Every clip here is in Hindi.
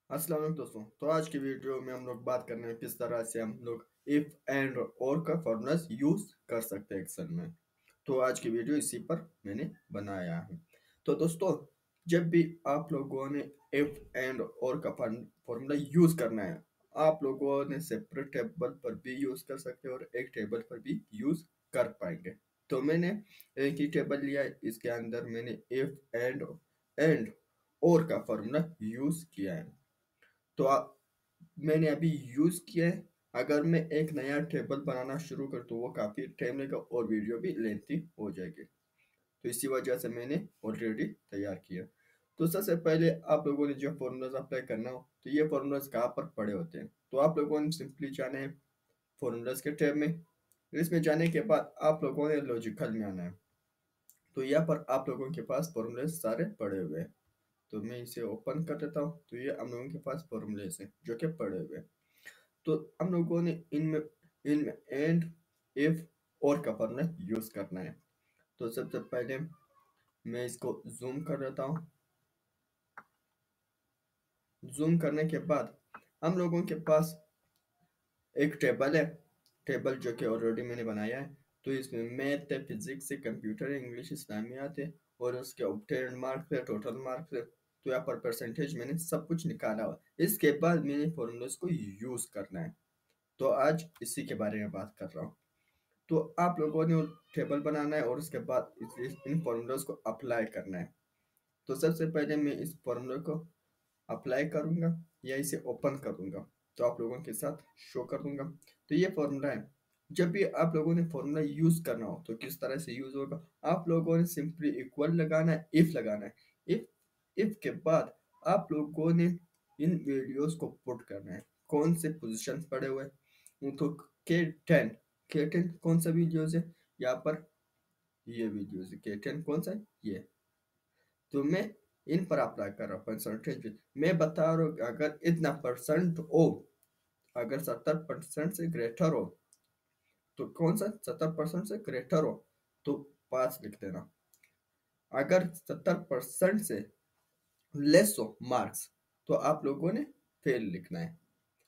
अस्सलाम वालेकुम दोस्तों। तो आज की वीडियो में हम लोग बात करने हैं किस तरह से हम लोग इफ एंड और का फॉर्मूलाज यूज कर सकते हैं एक्सेल में। तो आज की वीडियो इसी पर मैंने बनाया है। तो दोस्तों, जब भी आप लोगों ने इफ एंड और का फॉर्मूला यूज करना है, आप लोगों ने सेपरेट टेबल पर भी यूज कर सकते हैं और एक टेबल पर भी यूज कर पाएंगे। तो मैंने एक ही टेबल लिया है, इसके अंदर मैंने इफ एंड और का फॉर्मूला यूज किया है। तो मैंने अभी यूज़ किया है। अगर मैं एक नया टेबल बनाना शुरू कर तो वो काफ़ी टाइम लगेगा और वीडियो भी लेंथी हो जाएगी। तो इसी वजह से मैंने ऑलरेडी तैयार किया। तो सबसे पहले आप लोगों ने जो फॉर्मूलाज अप्लाई करना हो, तो ये फॉर्मूलाज कहाँ पर पड़े होते हैं, तो आप लोगों ने सिंपली जाना है फॉर्मूलाज के टैब में। इसमें जाने के बाद आप लोगों ने लॉजिकल में आना है। तो यहाँ पर आप लोगों के पास फॉर्मूलाज सारे पड़े हुए हैं। तो मैं इसे ओपन कर देता हूँ। तो ये हम लोगों के पास फॉर्मूलेज हैं जो कि पड़े हुए हैं। तो हम लोगों ने इनमें इनमें एंड, इफ और का फॉर्मूला यूज करना है। तो सबसे पहले मैं इसको जूम कर देता हूँ। जूम करने के बाद हम लोगों के पास एक टेबल है, टेबल जो कि ऑलरेडी मैंने बनाया है। तो इसमें मैथ है, फिजिक्स है, कंप्यूटर है, इंग्लिश, इस्लामियात है और उसके ऑब्टेन्ड मार्क्स है, टोटल मार्क्स है। तो यहाँ पर परसेंटेज मैंने सब कुछ निकाला हुआ। इसके बाद मैंने फॉर्मूलाज को यूज करना है। तो आज इसी के बारे में बात कर रहा हूँ। तो आप लोगों ने टेबल बनाना है और उसके बाद इन फॉर्मूलाज को अप्लाई करना है। तो सबसे पहले मैं इस फॉर्मूला को अप्लाई करूंगा या इसे ओपन करूंगा, तो आप लोगों के साथ शो कर दूंगा। तो ये फॉर्मूला है। जब भी आप लोगों ने फॉर्मूला यूज करना हो तो किस तरह से यूज होगा, आप लोगों ने सिंपली इक्वल लगाना है, इफ लगाना है। इफ के बाद आप लोगों ने इन वैल्यूज को पुट करना है, कौन से पोजीशन पड़े हुए हैं। तो के टेन कौन सा वीडियोज है, यहाँ पर ये वीडियोज है। के टेन कौन सा है, ये। तो मैं इन पर अप्लाई कर रहा हूँ परसेंटेज। मैं बता रहा हूँ कि अगर इतना परसेंट हो, अगर 70% से ग्रेटर हो, तो कौन सा 70% से ग्रेटर हो तो पास लिख देना। अगर 70% से लेस हो मार्क्स, तो आप लोगों ने फेल लिखना है।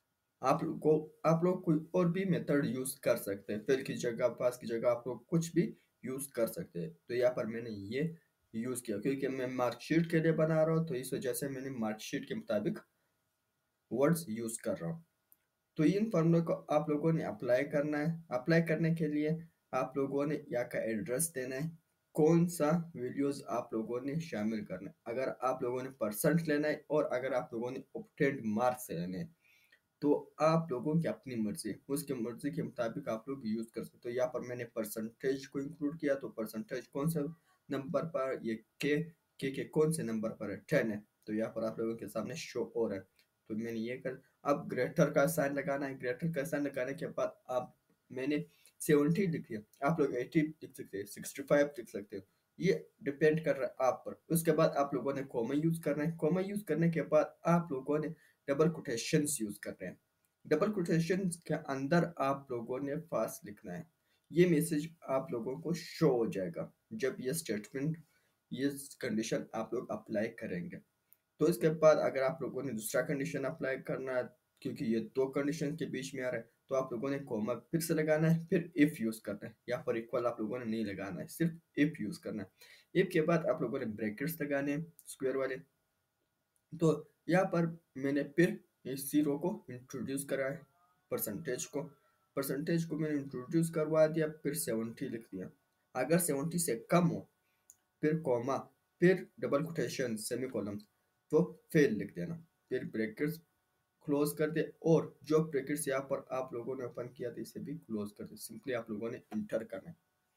आप लोग कोई और भी मेथड यूज कर सकते हैं, फेल की जगह, पास की जगह आप लोग कुछ भी यूज कर सकते हैं। तो यहाँ पर मैंने ये यूज किया क्योंकि मैं मार्कशीट के लिए बना रहा हूँ, तो इस वजह से मैंने मार्कशीट के मुताबिक वर्ड्स यूज कर रहा हूँ। तो इन फॉर्मूले को आप लोगों ने अप्लाई करना है। अप्लाई करने के लिए आप लोगों ने यहाँ का एड्रेस देना है, कौन सा वीडियोस आप लोगों ने शामिल करना है। अगर आप लोगों ने परसेंट लेना है और अगर आप लोगों ने ऑब्टेन्ड मार्क्स लेने हैं, तो आप लोगों की अपनी मर्जी, उसके मर्जी के मुताबिक आप लोग यूज कर सकते हो। यहाँ पर मैंने परसेंटेज को इंक्लूड किया, तो परसेंटेज कौन सा नंबर पर, ये के कौन से नंबर पर है, 10 है। तो यहाँ पर आप लोगों के सामने शो हो रहा है। तो मैंने ये कर, अब ग्रेटर का साइन लगाना है। ग्रेटर का साइन लगाने के बाद आप, मैंने 70 लिख दिया, आप लोग 80 लिख सकते हैं, 65 लिख सकते हो। ये डिपेंड कर रहा है आप पर। उसके बाद आप लोगों ने कॉमा यूज करना है। कॉमा यूज करने के बाद आप लोगों ने डबल कोटेशंस यूज कर रहे हैं। डबल कोटेशंस के अंदर आप लोगों ने फास्ट लिखना है। ये मैसेज आप लोगों को शो हो जाएगा जब ये स्टेटमेंट, ये कंडीशन आप लोग अप्लाई करेंगे। तो इसके बाद अगर आप लोगों ने दूसरा कंडीशन अप्लाई करना है, क्योंकि ये दो कंडीशन के बीच में आ रहा है, तो आप लोगों ने कॉमा फिर से लगाना है, फिर इफ यूज करना है। यहाँ पर इक्वल आप लोगों ने नहीं लगाना है, सिर्फ इफ यूज करना है। इफ के बाद आप लोगों ने ब्रैकेट्स लगाने हैं, स्क्वायर वाले। तो यहाँ पर मैंने फिर इस जीरो को इंट्रोड्यूस करा है, परसेंटेज को मैंने इंट्रोड्यूस करवा दिया, फिर 70 लिख दिया। अगर 70 से कम हो, फिर कॉमा, फिर डबल कोटेशन, सेमी कॉलम, तो फेल लिख देना। फिर ब्रैकेट्स क्लोज कर दे, और जो ब्रैकेट्स यहाँ पर आप लोगों ने ओपन किया था इसे भी क्लोज कर दे। सिंपली आप लोगों ने इंटर करना है।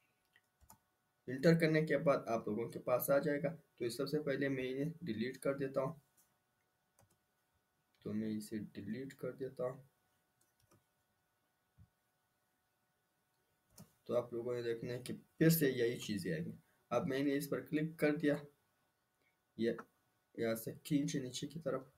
इंटर करने के बाद आप लोगों के पास आ जाएगा। तो इस सबसे पहले मैं इन्हें डिलीट कर देता हूँ। तो मैं इसे डिलीट कर देता हूँ। तो आप लोगों ने देखना है कि फिर से यही चीज़ें आएंगी। अब मैंने इस पर क्लिक कर दिया, ये यहाँ से खींचे नीचे की तरफ,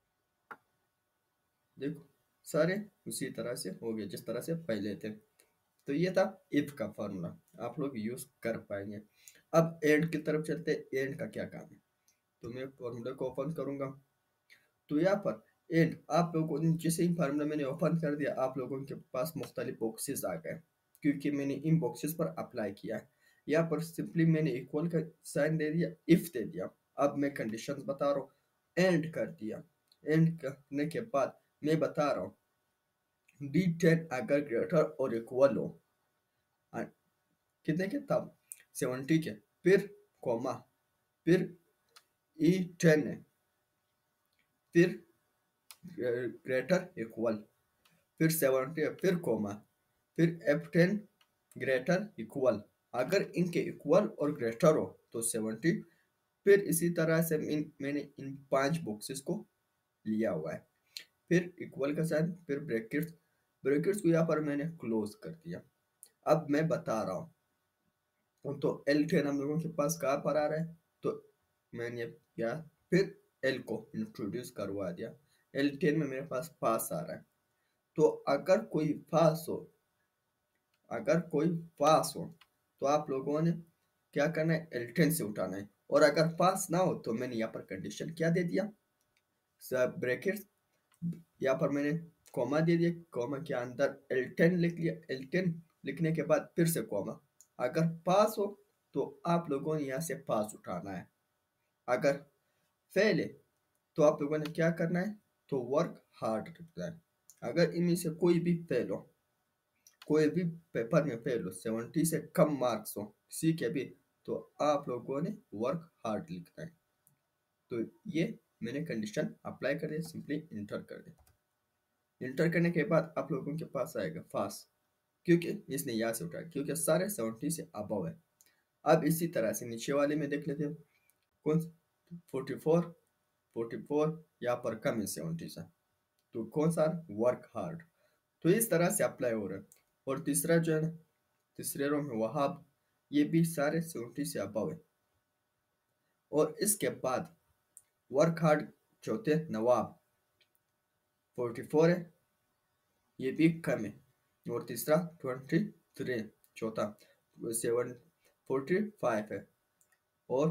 देखो सारे उसी तरह से हो गए जिस तरह से पहले थे। तो ये था इफ का फॉर्मूला, आप लोग यूज कर पाएंगे। अब एंड की तरफ चलते हैं, एंड का क्या काम है। तो मैं फॉर्मूला को ओपन करूंगा। तो यहाँ पर एंड आप लोगों ने जैसे ही फार्मूला मैंने ओपन कर दिया, आप लोगों के पास मुख्तलिफ बॉक्सेस आ गए क्योंकि मैंने इन बॉक्सेस पर अप्लाई किया है। यहाँ पर सिंपली मैंने इक्वल का साइन दे दिया, इफ दे दिया। अब मैं कंडीशंस बता रहा हूँ, एंड कर दिया। एंड करने के बाद मैं बता रहा हूँ D10 अगर ग्रेटर और इक्वल हो कितने के, तब 70 के, फिर कॉमा, फिर E10 है, फिर ग्रेटर इक्वल, फिर 70 है, फिर कॉमा, फिर F10 ग्रेटर इक्वल। अगर इनके इक्वल और ग्रेटर हो तो 70। फिर इसी तरह से मैंने इन 5 बॉक्सेस को लिया हुआ है। फिर इक्वल का साइन, फिर ब्रैकेट्स, ब्रैकेट्स को यहाँ पर मैंने क्लोज कर दिया। अब मैं बता रहा हूँ, तो L10 हम लोगों के पास कहाँ पर आ रहा है, तो मैंने क्या, फिर L को इंट्रोड्यूस करवा दिया। L10 में मेरे पास पास आ रहा है, तो अगर कोई पास हो, अगर कोई पास हो तो आप लोगों ने क्या करना है, L10 से उठाना है। और अगर पास ना हो तो मैंने यहाँ पर कंडीशन क्या दे दिया, सब ब्रैकेट्स, यहाँ पर मैंने कॉमा दे दिया, कॉमा के अंदर L10 लिख लिया। L10 लिखने के बाद फिर से कॉमा। अगर पास हो तो आप लोगों ने यहाँ से पास उठाना है। अगर फेल है तो आप लोगों ने क्या करना है, तो वर्क हार्ड लिखना है। अगर इनमें से कोई भी फेल हो, कोई भी पेपर में फेल हो, 70 से कम मार्क्स हो किसी के भी, तो आप लोगों ने वर्क हार्ड लिखना है। तो ये मैंने कंडीशन अप्लाई कर दिया, सिंपली इंटर कर दिया। इंटर करने के बाद आप लोगों के पास आएगा फास्ट, क्योंकि इसने यहाँ से उठाया, क्योंकि सारे 70 से अबव है। अब इसी तरह से नीचे वाले में देख लेते हैं, कौन 44, 44 यहाँ पर कम है 70 से, तो कौन सा वर्क हार्ड। तो इस तरह से अप्लाई हो रहा है। और तीसरा जो है ना, तीसरे रो में वहाब, ये भी सारे 70 से अबव है। और इसके बाद वर्क हार्ड चौथे नवाब 44 है, ये भी कम है। और तीसरा 23 चौथा 45 है, और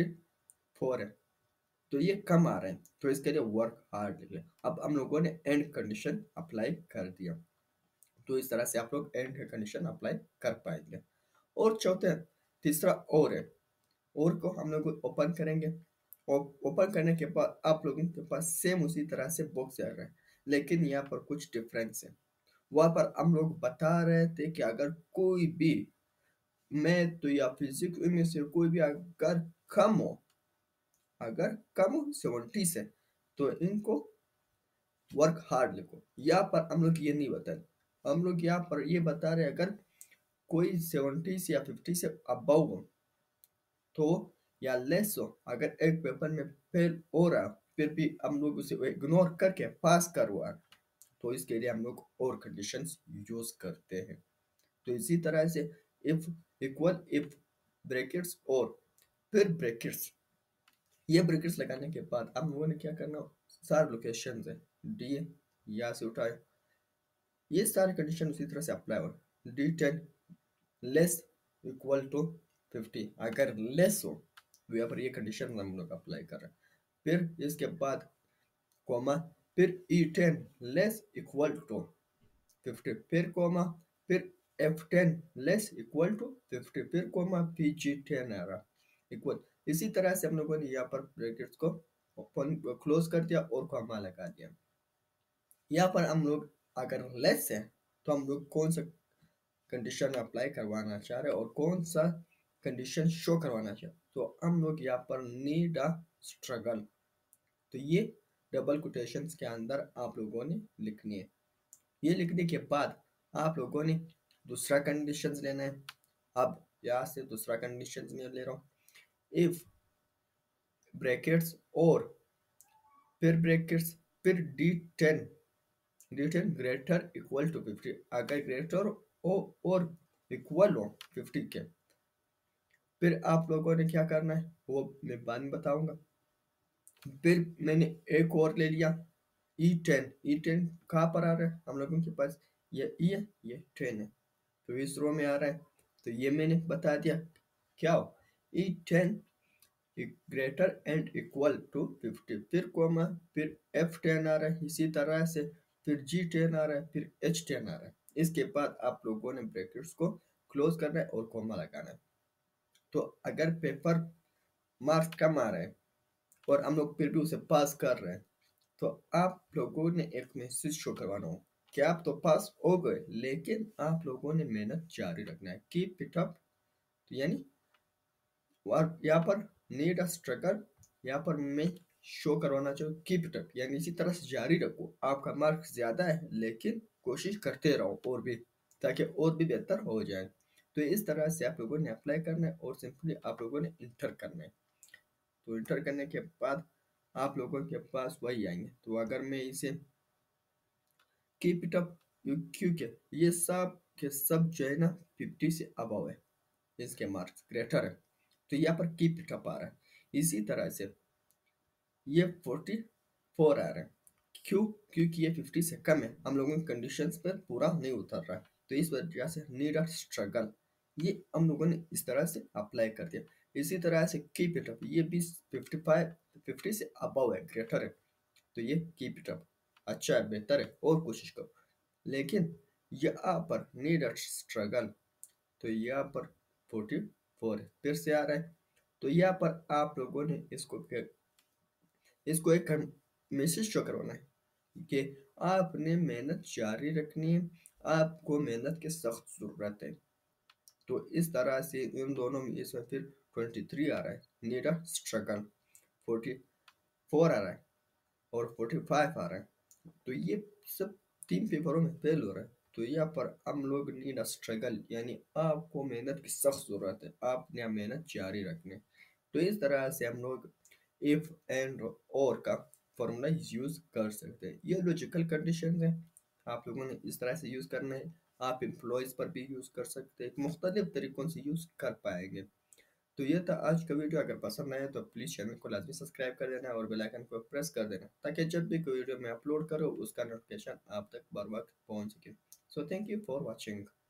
44 है, तो ये कम आ रहे हैं, तो इसके लिए वर्क हार्ड लिख लें। अब हम लोगों ने एंड कंडीशन अप्लाई कर दिया, तो इस तरह से आप लोग एंड कंडीशन अप्लाई कर पाएंगे। और चौथे तीसरा और है, और को हम लोग ओपन करेंगे। और ओपन करने के बाद आप लोगों के पास सेम उसी तरह से बॉक्स आ रहा है, लेकिन यहाँ पर कुछ डिफरेंस है। वहाँ पर हम लोग बता रहे थे कि अगर कोई भी मैथ या फिजिक्स में से कोई भी अगर कम हो, अगर कम हो 70 से, तो इनको वर्क हार्ड लिखो। यहाँ पर हम लोग ये नहीं बताए, हम लोग यहाँ पर ये बता रहे अगर कोई 70 से या 50 से अबव हो तो, या लेस हो, अगर एक पेपर में फेल हो रहा फिर भी हम लोग उसे इग्नोर करके पास करवा, तो इसके लिए हम लोग और कंडीशंस यूज करते हैं। तो इसी तरह से इफ, इक्वल, इफ, ब्रैकेट्स, और फिर ब्रैकेट्स। ये ब्रैकेट्स लगाने के बाद हम लोगों ने क्या करना, सारे लोकेशन है डी यहाँ से उठाए, ये सारे कंडीशन उसी तरह से अप्लाई हो। D10 लेस इक्वल टू 50, अगर लेस हो तो यहाँ पर ये कंडीशन हम लोग अप्लाई कर रहे हैं। फिर इसके बाद कॉमा, फिर E10 लेस इक्वल टू 50, फिर कॉमा, फिर F10 लेस इक्वल टू 50, फिर कॉमा, PG10 आ रहा इक्वल। इसी तरह से हम लोगों ने यहाँ पर ब्रैकेट्स को ओपन क्लोज कर दिया और कॉमा लगा दिया। यहाँ पर हम लोग अगर लेस है तो हम लोग कौन सा कंडीशन अप्लाई करवाना चाह रहे हैं और कौन सा कंडीशन शो करवाना चाह रहे हैं, तो हम लोग यहाँ पर नीड अ स्ट्रगल, तो ये डबल कोटेशंस के अंदर आप लोगों ने लिखनी है। ये लिखने के बाद आप लोगों ने दूसरा कंडीशन लेना है। अब यहाँ से दूसरा कंडीशन में ले रहा हूँ, इफ ब्रैकेट्स, और फिर ब्रैकेट्स, फिर D10 ग्रेटर इक्वल टू 50, अगर ग्रेटर हो और इक्वल हो 50 के, फिर आप लोगों ने क्या करना है वो मैं बाद में बताऊंगा। फिर मैंने एक और ले लिया E10 कहाँ पर आ रहा है हम लोगों के पास, ये E है, ये 10 है, तो इस रो में आ रहा है, तो ये मैंने बता दिया क्या हो, E10 greater and equal to 50, फिर कॉमा, फिर F10 आ रहा है, इसी तरह से फिर G10 आ रहा है, फिर H10 आ रहा है। इसके बाद आप लोगों ने ब्रैकेट्स को क्लोज करना है और कॉमा लगाना है। तो अगर पेपर मार्क्स कम आ रहे हैं और हम लोग फिर भी उसे पास कर रहे हैं, तो आप लोगों ने एक मैसेज शो करवाना हो कि आप तो पास हो गए, लेकिन आप लोगों ने मेहनत जारी रखना है, कीप इट अप। यानी और यहाँ पर नीड अ स्ट्रगल, यहाँ पर मैं शो करवाना चाहूँ कीप इट अप, यानी इसी तरह से जारी रखो। आपका मार्क ज़्यादा है लेकिन कोशिश करते रहो और भी, ताकि और भी बेहतर हो जाए। तो इस तरह से आप लोगों ने अप्लाई करना है और सिंपली आप लोगों ने इंटर करना है। तो इंटर करने के बाद आप लोगों के पास वही आएंगे। तो अगर मैं इसे कीप इट अप, क्योंकि ये सब के सब जो है ना 50 से अबव है, इसके मार्क्स ग्रेटर है, तो यहाँ पर कीप इट अप आ रहा है। इसी तरह से ये 44 आ रहा है, क्यों? क्योंकि ये 50 से कम है, हम लोगों के कंडीशंस पर पूरा नहीं उतर रहा है, तो इस वजह से नीड अ स्ट्रगल, ये हम लोगों ने इस तरह से अप्लाई कर दिया। इसी तरह से कीप इट अप, ये भी 55 50 से अबव है, ग्रेटर है, तो ये कीप इट अप अच्छा है, बेहतर है, और कोशिश करो। लेकिन यहाँ पर नीड अ स्ट्रगल, तो यहाँ पर 44 है, फिर से आ रहा है। तो यहाँ पर आप लोगों ने इसको एक मैसेज शो करवाना है कि आपने मेहनत जारी रखनी है, आपको मेहनत की सख्त ज़रूरत है। तो इस तरह से इन दोनों में इसमें फिर 23 आ रहा है, नीड अ स्ट्रगल, 44 आ रहा है और 45 आ रहा है। तो ये सब तीन पेपरों में फेल हो रहा है। तो यहाँ पर हम लोग नीड अ स्ट्रगल, यानी आपको मेहनत की सख्त ज़रूरत है, आपने यहाँ मेहनत जारी रखनी है। तो इस तरह से हम लोग इफ एंड और का फॉर्मूला यूज़ कर सकते हैं। ये लॉजिकल कंडीशन है, आप लोगों ने इस तरह से यूज़ करना है। आप एम्प्लॉयज़ पर भी यूज़ कर सकते हैं, मुख्तलिफ तरीक़ों से यूज़ कर पाएंगे। तो ये था आज का वीडियो। अगर पसंद आया तो प्लीज़ चैनल को लाजमी सब्सक्राइब कर देना और बेल आइकन को प्रेस कर देना, ताकि जब भी कोई वीडियो मैं अपलोड करूँ उसका नोटिफिकेशन आप तक बर वक्त पहुँच सके। So thank you for watching.